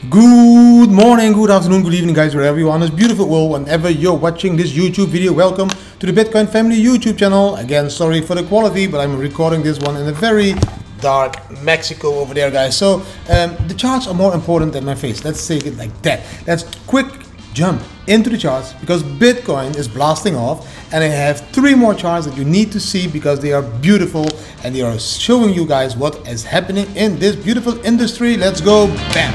Good morning, good afternoon, good evening guys, wherever you are on this beautiful world, whenever you're watching this YouTube video. Welcome to the Bitcoin Family YouTube channel. Again, sorry for the quality, but I'm recording this one in a very dark Mexico over there, guys. So the charts are more important than my face. Let's say it like that. Let's quick jump into the charts because Bitcoin is blasting off, and I have 3 more charts that you need to see because they are beautiful and they are showing you guys what is happening in this beautiful industry. Let's go. Bam.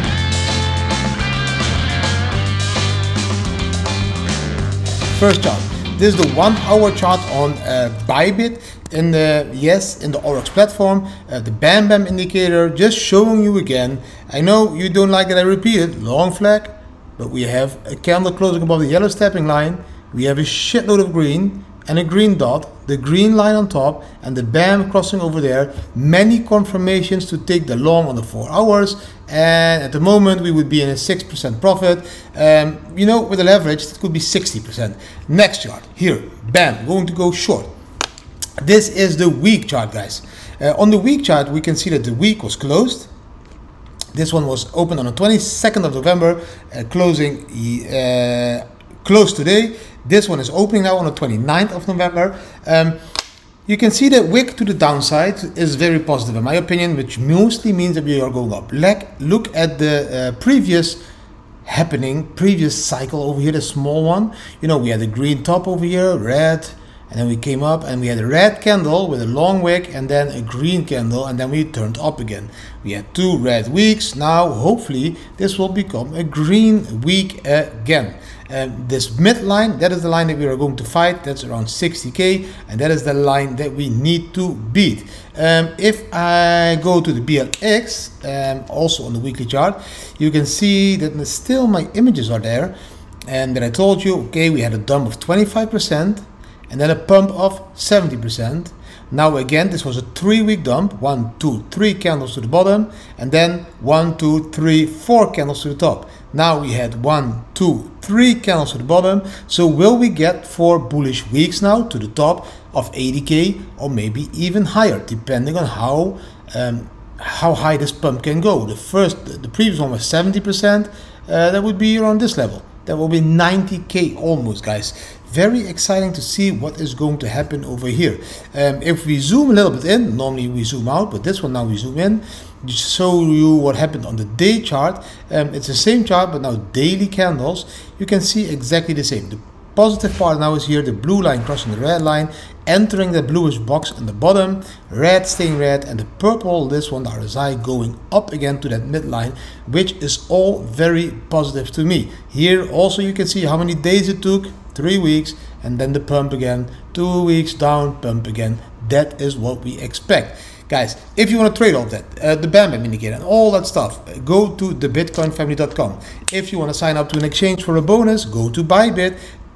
First chart. This is the 1 hour chart on Bybit in the Oryx platform. The Bam Bam indicator, just showing you again. I know you don't like that I repeat it. Long flag, but we have a candle closing above the yellow stepping line. We have a shitload of green and a green dot, the green line on top, and the BAM crossing over there. Many confirmations to take the long on the 4 hours, and at the moment we would be in a 6% profit. You know, with the leverage it could be 60%. Next chart here, BAM, going to go short. This is the week chart, guys. On the week chart we can see that the week was closed. This one was opened on the 22nd of November, closing close today. This one is opening now on the 29th of November. You can see that wick to the downside is very positive in my opinion, which mostly means that we are going up. Look at the previous cycle over here, the small one. You know, we had a green top over here, red, and then we came up and we had a red candle with a long wick and then a green candle, and then we turned up again. We had 2 red weeks. Now hopefully this will become a green week again. This midline, that is the line that we are going to fight. That's around 60k, and that is the line that we need to beat. If I go to the BLX, also on the weekly chart, you can see that still my images are there, and that I told you, okay, we had a dump of 25% and then a pump of 70%. Now again, this was a 3-week dump, 1, 2, 3 candles to the bottom, and then 1, 2, 3, 4 candles to the top. Now we had 1, 2, 3 candles to the bottom. So will we get 4 bullish weeks now to the top of 80k, or maybe even higher, depending on how high this pump can go. The previous one was 70%. That would be around this level. That will be 90k almost, guys. Very exciting to see what is going to happen over here. If we zoom a little bit in, normally we zoom out, but this one now we zoom in, to show you what happened on the day chart. It's the same chart, but now daily candles. You can see exactly the same. The positive part now is here, the blue line crossing the red line, entering the bluish box on the bottom, red staying red, and the purple, this one, the RSI, going up again to that midline, which is all very positive to me. Here also you can see how many days it took, 3 weeks, and then the pump again, 2 weeks down, pump again. That is what we expect. Guys, if you want to trade all that, the BAM Bam indicator and all that stuff, go to thebitcoinfamily.com. If you want to sign up to an exchange for a bonus, go to Bybit.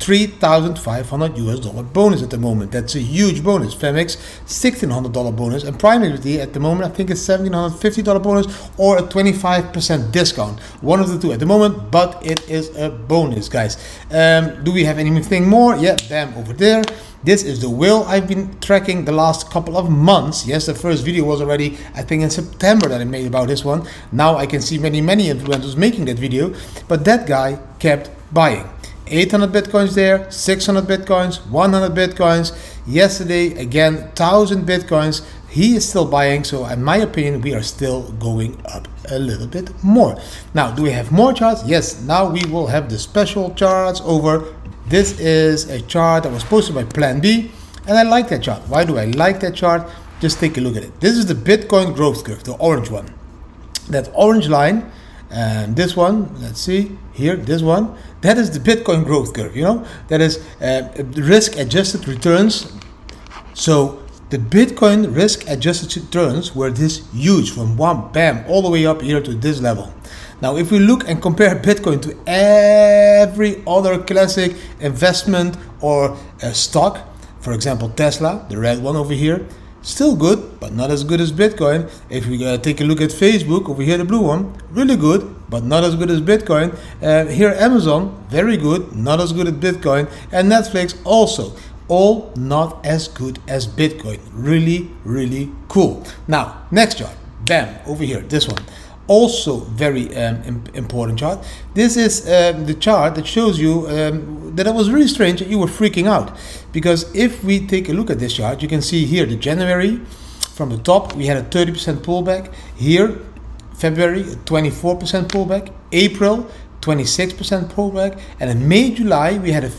$3,500 US bonus at the moment. That's a huge bonus. Femix $1,600 bonus, and Primarily at the moment I think it's $1,750 bonus or a 25% discount. One of the two at the moment, but it is a bonus, guys. Do we have anything more? Yeah, bam, over there. This is the whale I've been tracking the last couple of months. Yes, the first video was already, I think, in September that I made about this one. Now I can see many influencers making that video, but that guy kept buying. 800 bitcoins there, 600 bitcoins, 100 bitcoins. Yesterday again 1000 bitcoins. He is still buying, so in my opinion we are still going up a little bit more. Now, do we have more charts? Yes, now we will have the special charts over. This is a chart that was posted by Plan B, and I like that chart. Why do I like that chart? Just take a look at it. This is the Bitcoin growth curve, the orange one. That orange line, and this one, let's see here, this one, that is the Bitcoin growth curve. You know, that is risk adjusted returns. So the Bitcoin risk adjusted returns were this huge, from one bam all the way up here to this level. Now if we look and compare Bitcoin to every other classic investment or stock, for example Tesla, the red one over here, still good, but not as good as Bitcoin. If we take a look at Facebook, over here the blue one, really good, but not as good as Bitcoin. Here Amazon, very good, not as good as Bitcoin. And Netflix also, all not as good as Bitcoin. Really cool. Now, next chart, bam, over here, this one. Also very important chart. This is the chart that shows you that it was really strange that you were freaking out, because if we take a look at this chart, you can see here the January from the top we had a 30% pullback, here February a 24% pullback, April 26% pullback, and in May, July we had a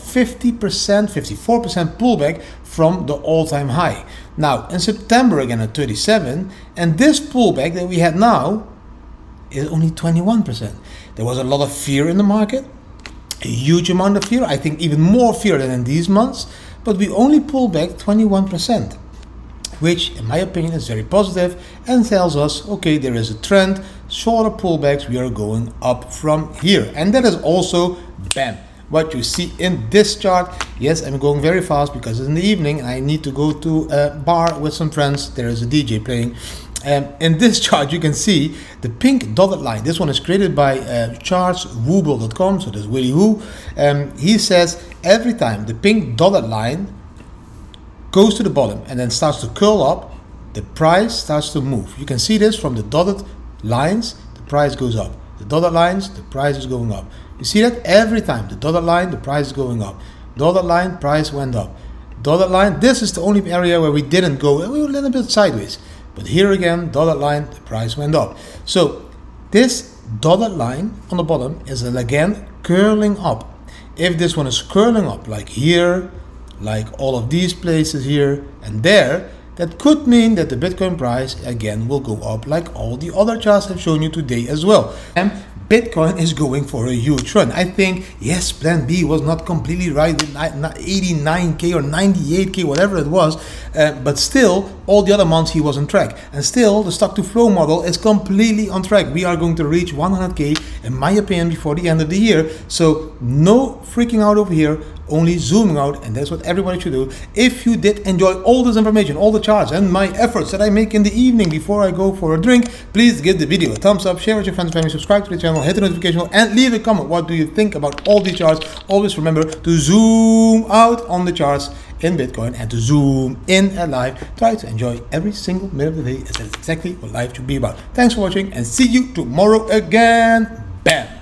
54% pullback from the all-time high. Now in September again at 37, and this pullback that we had now is only 21%. There was a lot of fear in the market, a huge amount of fear, I think even more fear than in these months, but we only pulled back 21%, which in my opinion is very positive and tells us, okay, there is a trend, shorter pullbacks, we are going up from here. And that is also, bam, what you see in this chart. Yes, I'm going very fast because it's in the evening and I need to go to a bar with some friends. There is a DJ playing. In this chart you can see the pink dotted line. This one is created by chartswooble.com, so there's Willy Woo. He says every time the pink dotted line goes to the bottom and then starts to curl up, the price starts to move. You can see this from the dotted lines, the price goes up. The dotted lines, the price is going up. You see that every time the dotted line, the price is going up. Dotted line, price went up. Dotted line, this is the only area where we didn't go, we were a little bit sideways. But here again, dotted line, the price went up. So this dotted line on the bottom is again curling up. If this one is curling up like here, like all of these places here and there, that could mean that the Bitcoin price again will go up like all the other charts I've shown you today as well. And Bitcoin is going for a huge run. I think, yes, plan B was not completely right with 89k or 98k, whatever it was, but still, all the other months he was on track. And still, the stock to flow model is completely on track. We are going to reach 100k, in my opinion, before the end of the year. So no freaking out over here, only zooming out, and that's what everybody should do. If you did enjoy all this information, all the charts and my efforts that I make in the evening before I go for a drink, please give the video a thumbs up, share with your friends and family, subscribe to the channel, hit the notification bell, and leave a comment. What do you think about all these charts? Always remember to zoom out on the charts in Bitcoin and to zoom in at live. Try to enjoy every single minute of the day, as that's exactly what life should be about. Thanks for watching and see you tomorrow again. Bam!